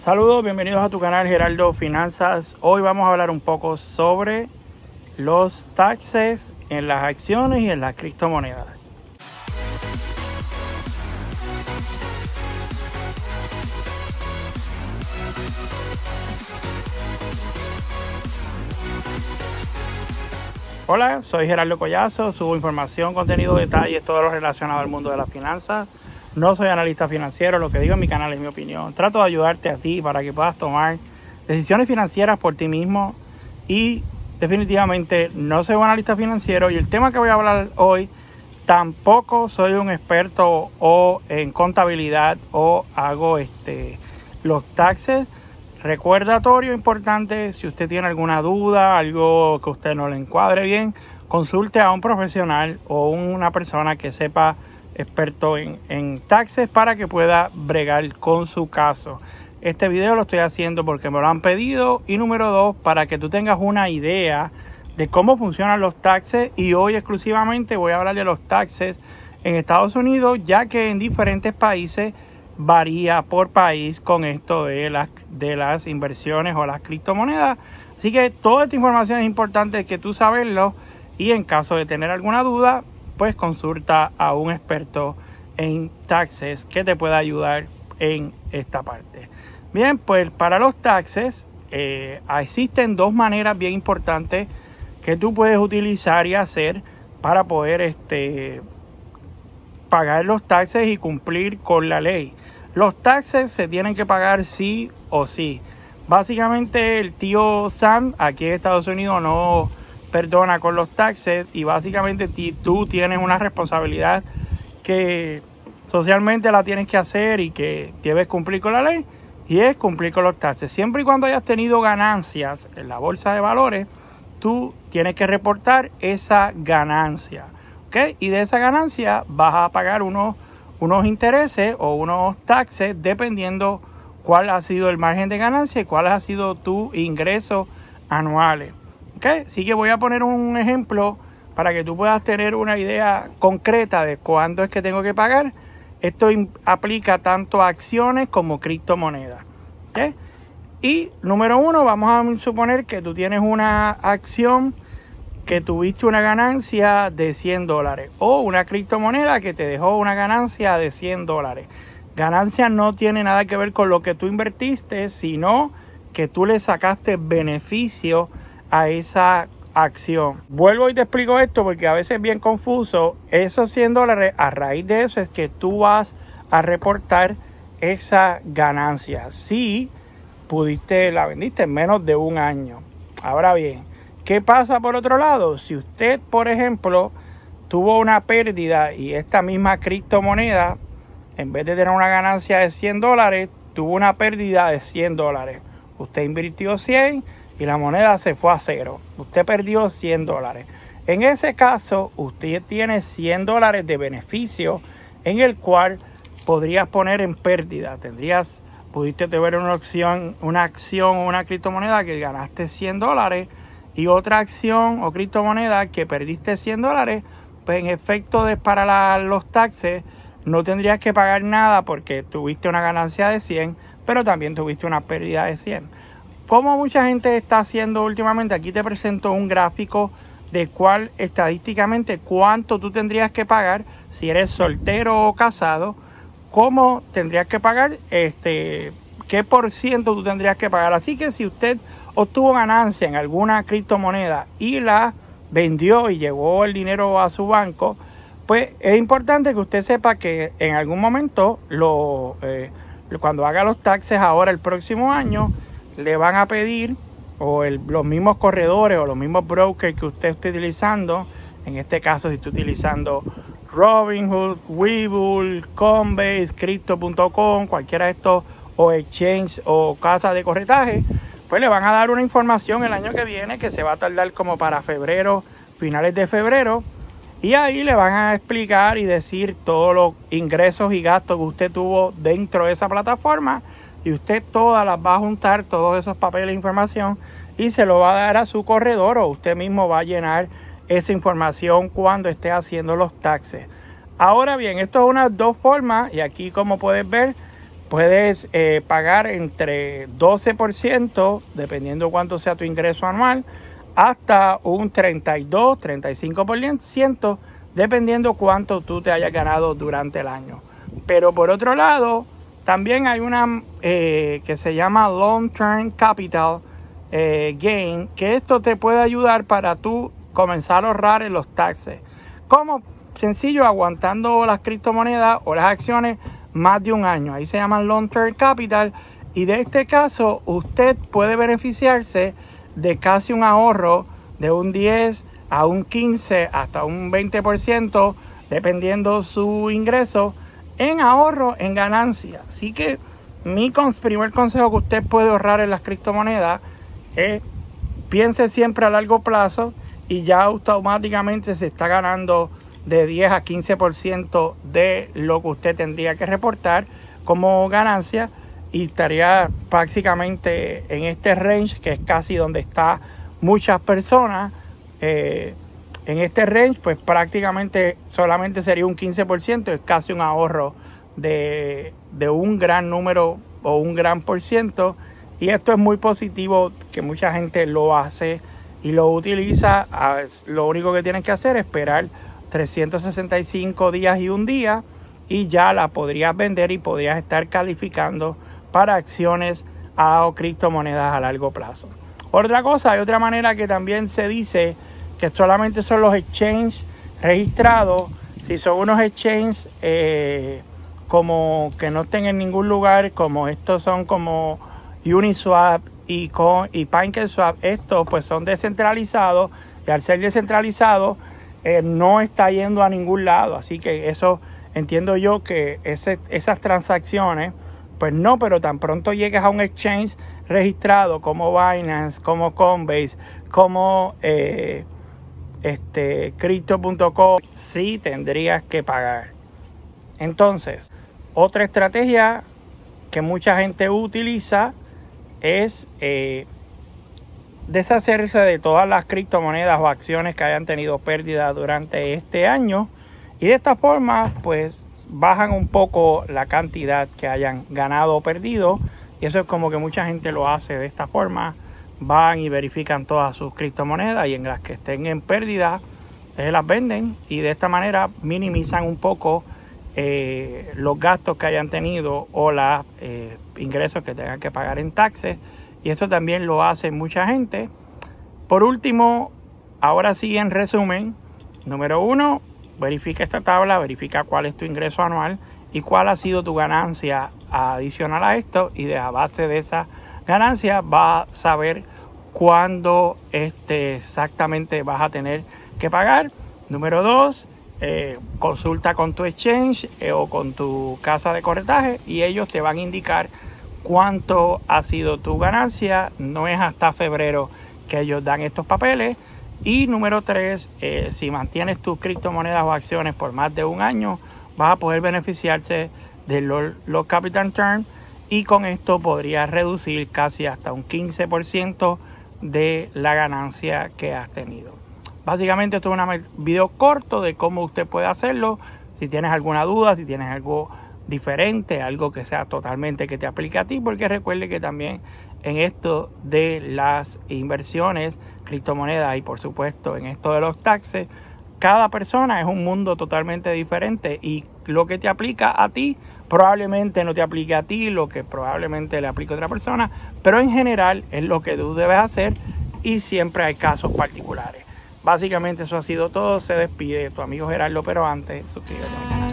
Saludos, bienvenidos a tu canal Geraldo Finanzas. Hoy vamos a hablar un poco sobre los taxes en las acciones y en las criptomonedas. Hola, soy Geraldo Collazo, subo información, contenido, detalles, todo lo relacionado al mundo de las finanzas. No soy analista financiero, lo que digo en mi canal es mi opinión. Trato de ayudarte a ti para que puedas tomar decisiones financieras por ti mismo y definitivamente no soy un analista financiero y el tema que voy a hablar hoy tampoco soy un experto o en contabilidad o hago los taxes. Recordatorio importante, si usted tiene alguna duda, algo que usted no le encuadre bien, consulte a un profesional o una persona que sepa experto en taxes para que pueda bregar con su caso. Este video lo estoy haciendo porque me lo han pedido y número 2, para que tú tengas una idea de cómo funcionan los taxes, y hoy exclusivamente voy a hablar de los taxes en Estados Unidos, ya que en diferentes países varía por país con esto de las inversiones o las criptomonedas. Así que toda esta información es importante que tú saberlo, y en caso de tener alguna duda, pues consulta a un experto en taxes que te pueda ayudar en esta parte. Bien, pues para los taxes existen dos maneras bien importantes que tú puedes utilizar y hacer para poder pagar los taxes y cumplir con la ley. Los taxes se tienen que pagar sí o sí. Básicamente el tío Sam aquí en Estados Unidos no perdona con los taxes, y básicamente tú tienes una responsabilidad que socialmente la tienes que hacer y que debes cumplir con la ley, y es cumplir con los taxes. Siempre y cuando hayas tenido ganancias en la bolsa de valores, tú tienes que reportar esa ganancia, ¿ok? Y de esa ganancia vas a pagar unos intereses o unos taxes dependiendo cuál ha sido el margen de ganancia y cuál ha sido tu ingreso anuales. Okay, así que voy a poner un ejemplo para que tú puedas tener una idea concreta de cuándo es que tengo que pagar. Esto aplica tanto a acciones como criptomonedas. ¿Okay? Y número 1, vamos a suponer que tú tienes una acción que tuviste una ganancia de $100 o una criptomoneda que te dejó una ganancia de $100. Ganancia no tiene nada que ver con lo que tú invertiste, sino que tú le sacaste beneficio a esa acción. Vuelvo y te explico esto porque a veces es bien confuso. Esos $100, a raíz de eso es que tú vas a reportar esa ganancia si la vendiste en menos de un año. Ahora bien, ¿qué pasa por otro lado? Si usted, por ejemplo, tuvo una pérdida y esta misma criptomoneda, en vez de tener una ganancia de $100, tuvo una pérdida de $100. Usted invirtió 100 y la moneda se fue a cero. Usted perdió $100. En ese caso, usted tiene $100 de beneficio en el cual podrías poner en pérdida. Pudiste tener una acción o una criptomoneda que ganaste $100 y otra acción o criptomoneda que perdiste $100. Pues en efecto para los taxes no tendrías que pagar nada porque tuviste una ganancia de 100, pero también tuviste una pérdida de 100. Como mucha gente está haciendo últimamente, aquí te presento un gráfico de cuál estadísticamente cuánto tú tendrías que pagar si eres soltero o casado, cómo tendrías que pagar, qué por ciento tú tendrías que pagar. Así que si usted obtuvo ganancia en alguna criptomoneda y la vendió y llevó el dinero a su banco, pues es importante que usted sepa que en algún momento, cuando haga los taxes ahora el próximo año, le van a pedir, o los mismos corredores o los mismos brokers que usted esté utilizando, en este caso si está utilizando Robinhood, Webull, Coinbase, Crypto.com, cualquiera de estos, o exchange o casa de corretaje, pues le van a dar una información el año que viene que se va a tardar como para febrero, finales de febrero, y ahí le van a explicar y decir todos los ingresos y gastos que usted tuvo dentro de esa plataforma, y usted todas las va a juntar, todos esos papeles de información, y se lo va a dar a su corredor, o usted mismo va a llenar esa información cuando esté haciendo los taxes. Ahora bien, esto es unas dos formas, y aquí como puedes ver, puedes pagar entre 12%, dependiendo cuánto sea tu ingreso anual, hasta un 32, 35%, dependiendo cuánto tú te hayas ganado durante el año. Pero por otro lado, también hay una que se llama Long Term Capital Gain, que esto te puede ayudar para tú comenzar a ahorrar en los taxes. Como sencillo, aguantando las criptomonedas o las acciones más de un año. Ahí se llaman Long Term Capital, y de este caso usted puede beneficiarse de casi un ahorro de un 10 a un 15 hasta un 20%, dependiendo su ingreso, en ahorro, en ganancia. Así que mi primer consejo que usted puede ahorrar en las criptomonedas es: piense siempre a largo plazo, y ya automáticamente se está ganando de 10 a 15% de lo que usted tendría que reportar como ganancia, y estaría prácticamente en este range, que es casi donde está muchas personas. En este range, pues prácticamente solamente sería un 15%, es casi un ahorro de un gran número o un gran por ciento, y esto es muy positivo, que mucha gente lo hace y lo utiliza. Lo único que tienen que hacer es esperar 365 días y un día, y ya la podrías vender y podrías estar calificando para acciones o criptomonedas a largo plazo. Otra cosa, hay otra manera que también se dice que solamente son los exchanges registrados. Si son unos exchanges como que no estén en ningún lugar, como estos son como Uniswap y PancakeSwap, estos pues son descentralizados, y al ser descentralizados no está yendo a ningún lado. Así que eso entiendo yo que esas transacciones, pues no, pero tan pronto llegues a un exchange registrado como Binance, como Coinbase, como Crypto.com, sí tendrías que pagar. Entonces, otra estrategia que mucha gente utiliza es deshacerse de todas las criptomonedas o acciones que hayan tenido pérdida durante este año, y de esta forma pues bajan un poco la cantidad que hayan ganado o perdido. Y eso es como que mucha gente lo hace de esta forma: van y verifican todas sus criptomonedas, y en las que estén en pérdida las venden, y de esta manera minimizan un poco los gastos que hayan tenido o los ingresos que tengan que pagar en taxes. Y eso también lo hace mucha gente. Por último, ahora sí, en resumen, número 1, verifica esta tabla, verifica cuál es tu ingreso anual y cuál ha sido tu ganancia adicional a esto, y de a base de esa ganancia vas a saber cuándo exactamente vas a tener que pagar. Número 2, consulta con tu exchange o con tu casa de corretaje, y ellos te van a indicar cuánto ha sido tu ganancia. No es hasta febrero que ellos dan estos papeles. Y número 3, si mantienes tus criptomonedas o acciones por más de un año, vas a poder beneficiarte de los Capital Term, y con esto podrías reducir casi hasta un 15% de la ganancia que has tenido. Básicamente esto es un video corto de cómo usted puede hacerlo. Si tienes alguna duda, si tienes algo diferente, algo que sea totalmente que te aplique a ti, porque recuerde que también en esto de las inversiones, criptomonedas y por supuesto en esto de los taxes, cada persona es un mundo totalmente diferente, y lo que te aplica a ti probablemente no te aplique a ti, lo que probablemente le aplique a otra persona, pero en general es lo que tú debes hacer, y siempre hay casos particulares. Básicamente eso ha sido todo. Se despide tu amigo Gerardo, pero antes suscríbete al canal.